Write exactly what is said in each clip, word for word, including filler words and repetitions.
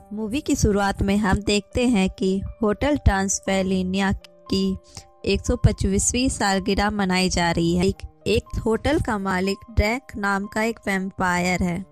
Movie की शुरुआत में हम देखते हैं कि होटल ट्रांसिल्वेनिया की एक सौ पच्चीसवीं सालगिरह मनाई जा रही है। एक, एक होटल का मालिक ड्रैक नाम का एक वैम्पायर है।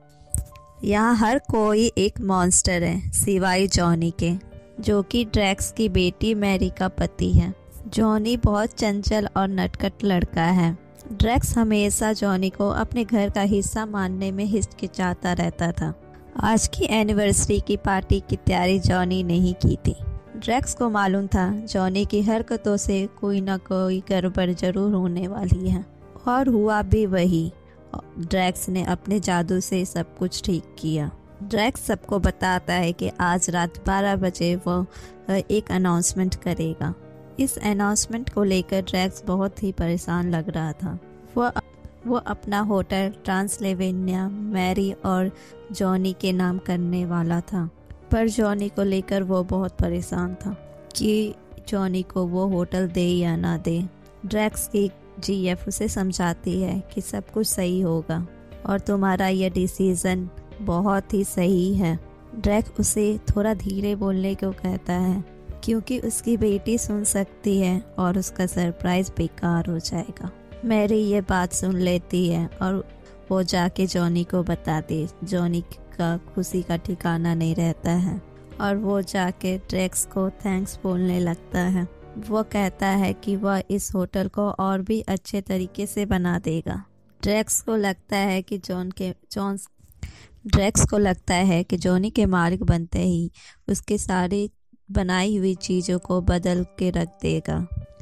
यहाँ हर कोई एक मॉन्स्टर है सिवाय जॉनी के, जो कि ड्रैक्स की बेटी मैरी का पति है। जॉनी बहुत चंचल और नटखट लड़का है। ड्रैक्स हमेशा जॉनी को अपने घर का हिस्सा मानने में हिचकिचाता रहता था। आज की एनिवर्सरी की पार्टी की तैयारी जॉनी ने ही की थी। ड्रैक्स को मालूम था जॉनी की हरकतों से कोई ना कोई गड़बड़ जरूर होने वाली है, और हुआ भी वही। ड्रैक्स ने अपने जादू से सब कुछ ठीक किया। ड्रैक्स सबको बताता है कि आज रात बारह बजे वो एक अनाउंसमेंट करेगा। इस अनाउंसमेंट को लेकर ड्रैक्स बहुत ही परेशान लग रहा था। वो वो अपना होटल ट्रांसिल्वेनिया मैरी और जॉनी के नाम करने वाला था, पर जॉनी को लेकर वो बहुत परेशान था कि जॉनी को वो होटल दे या ना दे। ड्रैक्स की जीएफ उसे समझाती है कि सब कुछ सही होगा और तुम्हारा यह डिसीज़न बहुत ही सही है। ड्रैक उसे थोड़ा धीरे बोलने को कहता है क्योंकि उसकी बेटी सुन सकती है और उसका सरप्राइज बेकार हो जाएगा। मैरी ये बात सुन लेती है और वो जाके जॉनी को बताती। जॉनी का खुशी का ठिकाना नहीं रहता है और वो जाके ड्रैक्स को थैंक्स बोलने लगता है। वो कहता है कि वह इस होटल को और भी अच्छे तरीके से बना देगा। ड्रैक्स को लगता है कि जॉन के जॉन ड्रैक्स को लगता है कि जॉनी के मालिक बनते ही उसके सारी बनाई हुई चीज़ों को बदल के रख देगा।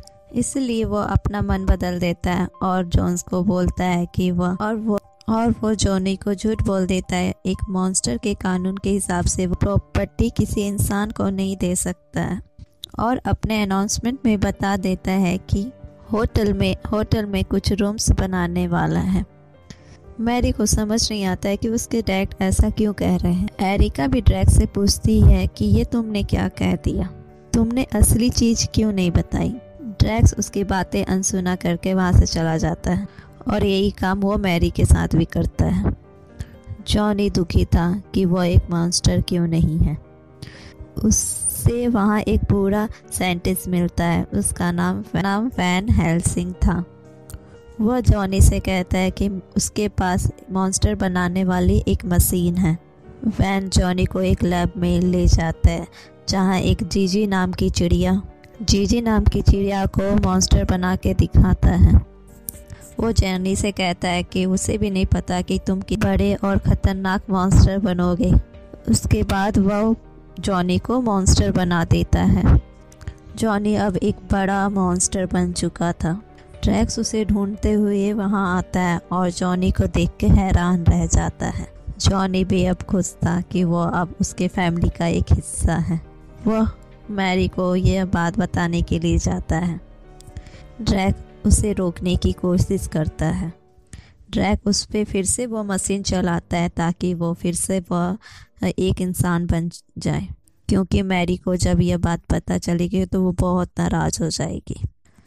इसलिए वो अपना मन बदल देता है और जॉन्स को बोलता है कि वह और वो और वो जॉनी को झूठ बोल देता है। एक मॉन्स्टर के कानून के हिसाब से वो प्रॉपर्टी किसी इंसान को नहीं दे सकता है, और अपने अनाउंसमेंट में बता देता है कि होटल में होटल में कुछ रूम्स बनाने वाला है। मैरी को समझ नहीं आता है कि उसके डैड ऐसा क्यों कह रहे हैं। एरिका भी ड्रैक से पूछती है कि ये तुमने क्या कह दिया, तुमने असली चीज़ क्यों नहीं बताई। ड्रैक्स उसकी बातें अनसुना करके वहाँ से चला जाता है और यही काम वो मैरी के साथ भी करता है। जॉनी दुखी था कि वह एक मॉन्स्टर क्यों नहीं है। उससे वहाँ एक बूढ़ा साइंटिस्ट मिलता है। उसका नाम नाम वैन हेल्सिंग था। वह जॉनी से कहता है कि उसके पास मॉन्स्टर बनाने वाली एक मशीन है। वैन जॉनी को एक लैब में ले जाता है जहाँ एक जीजी नाम की चिड़िया जीजी नाम की चिड़िया को मॉन्स्टर बना के दिखाता है। वो जॉनी से कहता है कि उसे भी नहीं पता कि तुम कि बड़े और ख़तरनाक मॉन्स्टर बनोगे। उसके बाद वह जॉनी को मॉन्स्टर बना देता है। जॉनी अब एक बड़ा मॉन्स्टर बन चुका था। ड्रैक्स उसे ढूंढते हुए वहां आता है और जॉनी को देख के हैरान रह जाता है। जॉनी भी अब खुश था कि वह अब उसके फैमिली का एक हिस्सा है। वह मैरी को यह बात बताने के लिए जाता है। ड्रैक उसे रोकने की कोशिश करता है। ड्रैक उस पर फिर से वो मशीन चलाता है ताकि वो फिर से वह एक इंसान बन जाए, क्योंकि मैरी को जब यह बात पता चलेगी तो वो बहुत नाराज़ हो जाएगी।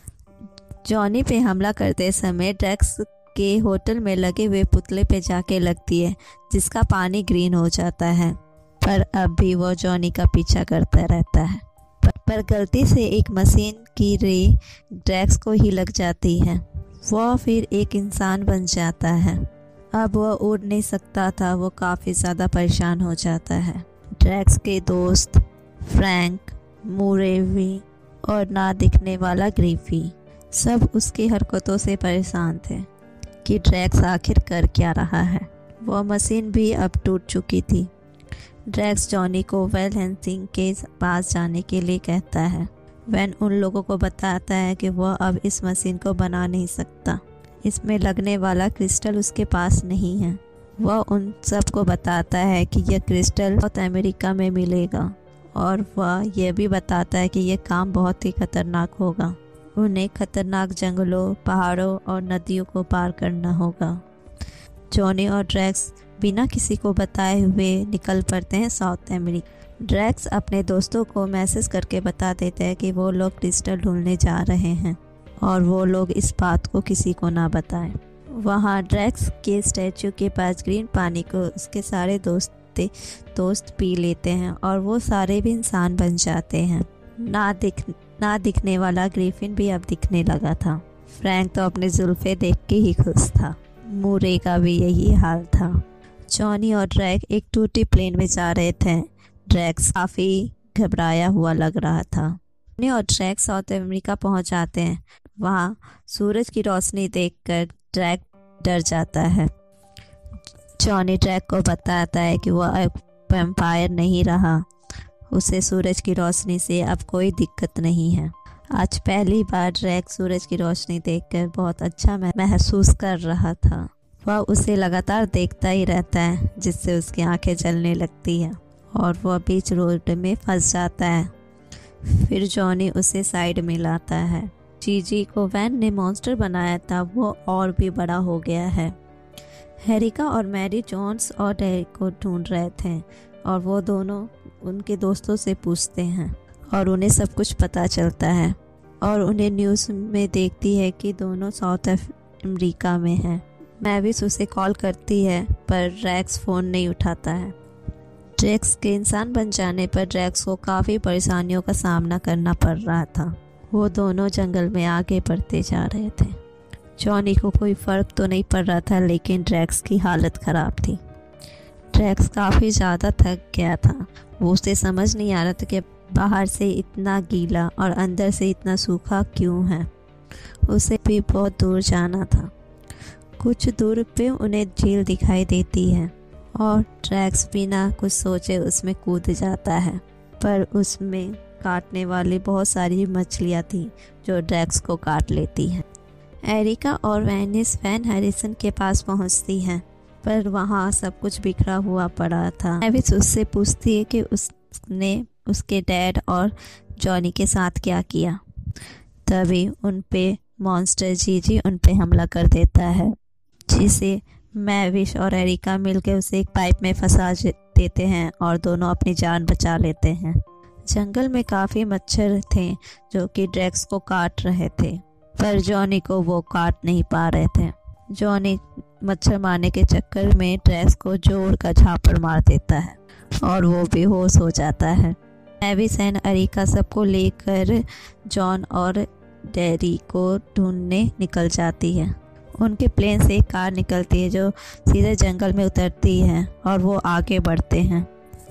जॉनी पे हमला करते समय ड्रैक्स के होटल में लगे हुए पुतले पे जाके लगती है, जिसका पानी ग्रीन हो जाता है, पर अब भी वो जॉनी का पीछा करता रहता है। पर, पर गलती से एक मशीन की रे ड्रैक्स को ही लग जाती है। वह फिर एक इंसान बन जाता है। अब वह उड़ नहीं सकता था। वो काफ़ी ज़्यादा परेशान हो जाता है। ड्रैक्स के दोस्त फ्रैंक, मुरेवी और ना दिखने वाला ग्रीफी सब उसकी हरकतों से परेशान थे कि ड्रैक्स आखिर कर क्या रहा है। वह मशीन भी अब टूट चुकी थी। ड्रैक्स जॉनी को वैन हेल्सिंग के पास जाने के लिए कहता है। वैन उन लोगों को बताता है कि वह अब इस मशीन को बना नहीं सकता। इसमें लगने वाला क्रिस्टल उसके पास नहीं है। वह उन सबको बताता है कि यह क्रिस्टल साउथ अमेरिका में मिलेगा, और वह यह भी बताता है कि यह काम बहुत ही खतरनाक होगा। उन्हें खतरनाक जंगलों, पहाड़ों और नदियों को पार करना होगा। जॉनी और ड्रैक्स बिना किसी को बताए हुए निकल पड़ते हैं साउथ अमेरिका। ड्रैक्स अपने दोस्तों को मैसेज करके बता देते हैं कि वो लोग क्रिस्टल ढूंढने जा रहे हैं और वो लोग इस बात को किसी को ना बताएं। वहाँ ड्रैक्स के स्टैचू के पास ग्रीन पानी को उसके सारे दोस्त सारे दोस्त पी लेते हैं और वो सारे भी इंसान बन जाते हैं। ना दिख ना दिखने वाला ग्रिफिन भी अब दिखने लगा था। फ्रैंक तो अपने जुल्फे देख के ही खुश था। मूरे का भी यही हाल था। जॉनी और ड्रैक एक टूटी प्लेन में जा रहे थे। ड्रैक काफ़ी घबराया हुआ लग रहा था। जॉनी और ड्रैक साउथ अमेरिका पहुंच जाते हैं। वहाँ सूरज की रोशनी देखकर ड्रैक डर जाता है। जॉनी ड्रैक को बताता है कि वह अब वैम्पायर नहीं रहा, उसे सूरज की रोशनी से अब कोई दिक्कत नहीं है। आज पहली बार ड्रैक सूरज की रोशनी देखकर बहुत अच्छा महसूस कर रहा था। वह उसे लगातार देखता ही रहता है, जिससे उसकी आंखें जलने लगती हैं और वह बीच रोड में फंस जाता है। फिर जॉनी उसे साइड में लाता है। जीजी को वैन ने मॉन्स्टर बनाया था, वो और भी बड़ा हो गया है। एरिका और मैरी जोन्स और डेरिक को ढूंढ रहे थे और वो दोनों उनके दोस्तों से पूछते हैं और उन्हें सब कुछ पता चलता है और उन्हें न्यूज़ में देखती है कि दोनों साउथ अमेरिका में हैं। मैविस उसे कॉल करती है पर ड्रैक्स फ़ोन नहीं उठाता है। ड्रैक्स के इंसान बन जाने पर ड्रैक्स को काफ़ी परेशानियों का सामना करना पड़ रहा था। वो दोनों जंगल में आगे बढ़ते जा रहे थे। जॉनी को कोई फ़र्क तो नहीं पड़ रहा था, लेकिन ड्रैक्स की हालत ख़राब थी। ड्रैक्स काफ़ी ज़्यादा थक गया था। वो उसे समझ नहीं आ रहा था कि बाहर से इतना गीला और अंदर से इतना सूखा क्यों है। उसे भी बहुत दूर जाना था। कुछ दूर पे उन्हें झील दिखाई देती है और ड्रैक्स बिना कुछ सोचे उसमें कूद जाता है, पर उसमें काटने वाली बहुत सारी मछलियाँ थी जो ड्रैक्स को काट लेती हैं। एरिका और वैनिस वैन हैरिसन के पास पहुंचती हैं, पर वहाँ सब कुछ बिखरा हुआ पड़ा था। मैविस उससे पूछती है कि उसने उसके डैड और जॉनी के साथ क्या किया। तभी उन पे मॉन्स्टर जीजी उन पे हमला कर देता है, जिसे मैविस और एरिका मिलकर उसे एक पाइप में फंसा देते हैं और दोनों अपनी जान बचा लेते हैं। जंगल में काफ़ी मच्छर थे जो कि ड्रैक्स को काट रहे थे, पर जॉनी को वो काट नहीं पा रहे थे। जॉनी मच्छर मारने के चक्कर में ड्रैक्स को जोर का झापड़ मार देता है और वो बेहोश हो जाता है। मैविस एंड एरिका सबको लेकर जॉन और डेरी को ढूंढने निकल जाती है। उनके प्लेन से एक कार निकलती है जो सीधे जंगल में उतरती है और वो आगे बढ़ते हैं।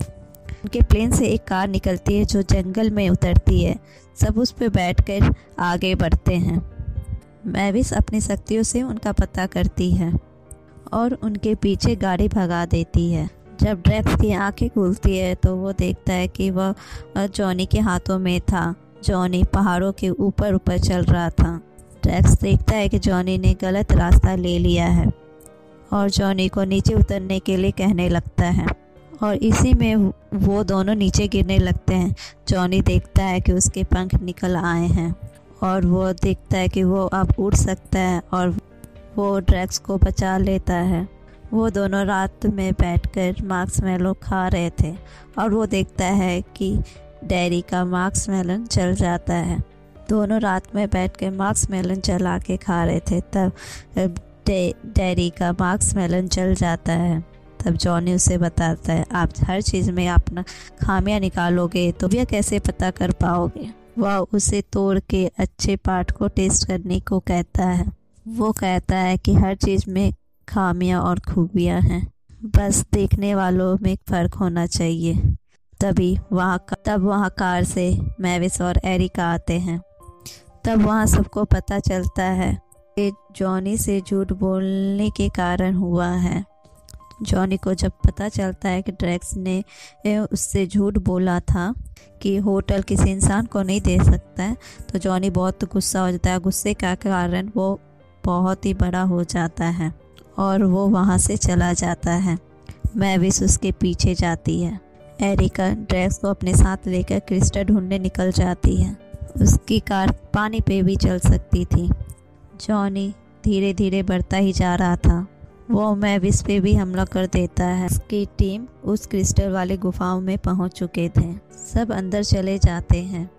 उनके प्लेन से एक कार निकलती है जो जंगल में उतरती है। सब उस पर बैठकर आगे बढ़ते हैं। मैविस अपनी शक्तियों से उनका पता करती है और उनके पीछे गाड़ी भगा देती है। जब ड्रैक्स की आंखें खुलती है तो वो देखता है कि वह जॉनी के हाथों में था। जॉनी पहाड़ों के ऊपर ऊपर चल रहा था। ड्रैक्स देखता है कि जॉनी ने गलत रास्ता ले लिया है और जॉनी को नीचे उतरने के लिए कहने लगता है और इसी में वो दोनों नीचे गिरने लगते हैं। जॉनी देखता है कि उसके पंख निकल आए हैं और वो देखता है कि वो अब उड़ सकता है और वो ड्रैक्स को बचा लेता है। वो दोनों रात में बैठकर मार्शमैलो खा रहे थे और वो देखता है कि डेरी का मार्शमैलन जल जाता है। दोनों रात में बैठकर मार्शमैलन जला के खा रहे थे। तब डे, डेरी का मार्शमैलन जल जाता है। तब जॉनी उसे बताता है, आप हर चीज़ में अपना खामियां निकालोगे तो यह कैसे पता कर पाओगे। वह उसे तोड़ के अच्छे पार्ट को टेस्ट करने को कहता है। वो कहता है कि हर चीज़ में खामियां और खूबियां हैं, बस देखने वालों में फ़र्क होना चाहिए। तभी वहाँ तब वहाँ कार से मैविस और एरिका आते हैं। तब वहाँ सबको पता चलता है कि जॉनी से झूठ बोलने के कारण हुआ है। जॉनी को जब पता चलता है कि ड्रैक्स ने उससे झूठ बोला था कि होटल किसी इंसान को नहीं दे सकता है, तो जॉनी बहुत गुस्सा हो जाता है। गुस्से का कारण वो बहुत ही बड़ा हो जाता है और वो वहाँ से चला जाता है। मैविस उसके पीछे जाती है। एरिका ड्रैक्स को अपने साथ लेकर क्रिस्टल ढूंढने निकल जाती है। उसकी कार पानी पे भी चल सकती थी। जॉनी धीरे धीरे बढ़ता ही जा रहा था। वो मैविस पे भी हमला कर देता है। उसकी टीम उस क्रिस्टल वाले गुफाओं में पहुंच चुके थे। सब अंदर चले जाते हैं।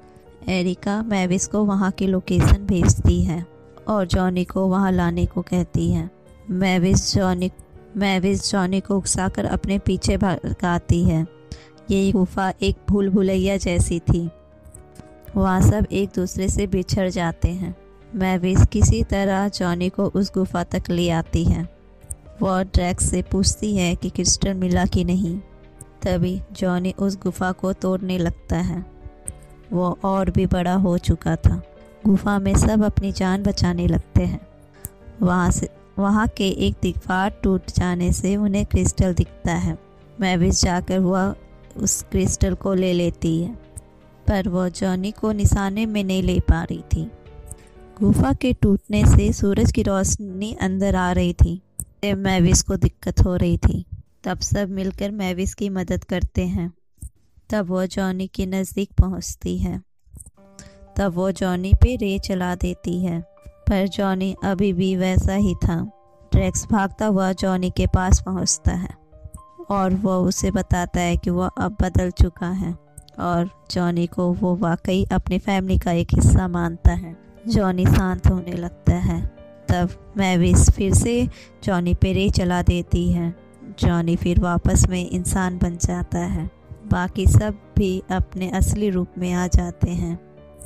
एरिका मैविस को वहां की लोकेशन भेजती है और जॉनी को वहां लाने को कहती है। मैविस जॉनी मैविस जॉनी को उकसाकर अपने पीछे भगाती है। ये गुफा एक भूल भुलैया जैसी थी। वहाँ सब एक दूसरे से बिछड़ जाते हैं। मैविस किसी तरह जॉनी को उस गुफा तक ले आती है। वह ड्रैक्स से पूछती है कि क्रिस्टल मिला कि नहीं। तभी जॉनी उस गुफा को तोड़ने लगता है। वो और भी बड़ा हो चुका था। गुफा में सब अपनी जान बचाने लगते हैं। वहाँ से वहाँ के एक दीवार टूट जाने से उन्हें क्रिस्टल दिखता है। मैविस जाकर वह उस क्रिस्टल को ले लेती है, पर वह जॉनी को निशाने में नहीं ले पा रही थी। गुफा के टूटने से सूरज की रोशनी अंदर आ रही थी। मैविस को दिक्कत हो रही थी। तब सब मिलकर मैविस की मदद करते हैं। तब वो जॉनी के नज़दीक पहुंचती है। तब वो जॉनी पे रे चला देती है, पर जॉनी अभी भी वैसा ही था। ड्रैक्स भागता हुआ जॉनी के पास पहुंचता है और वो उसे बताता है कि वह अब बदल चुका है और जॉनी को वो वाकई अपनी फैमिली का एक हिस्सा मानता है। जॉनी शांत होने लगता है। तब मैविस फिर से जॉनी पे रे चला देती है। जॉनी फिर वापस में इंसान बन जाता है। बाकी सब भी अपने असली रूप में आ जाते हैं।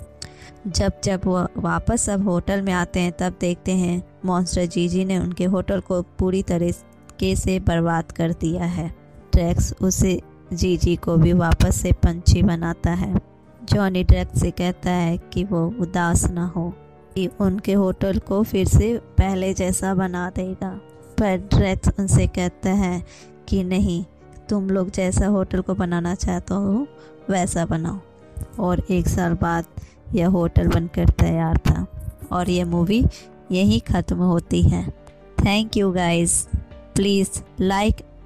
जब जब वह वापस अब होटल में आते हैं तब देखते हैं मॉन्स्टर जीजी ने उनके होटल को पूरी तरीके से बर्बाद कर दिया है। ड्रैक्स उसे जीजी को भी वापस से पंछी बनाता है। जॉनी ड्रैक्स से कहता है कि वो उदास ना हो, कि उनके होटल को फिर से पहले जैसा बना देगा। पर ड्रैक्स उनसे कहता है कि नहीं, तुम लोग जैसा होटल को बनाना चाहते हो वैसा बनाओ। और एक साल बाद यह होटल बनकर तैयार था और यह मूवी यहीं ख़त्म होती है। Thank you guys, please like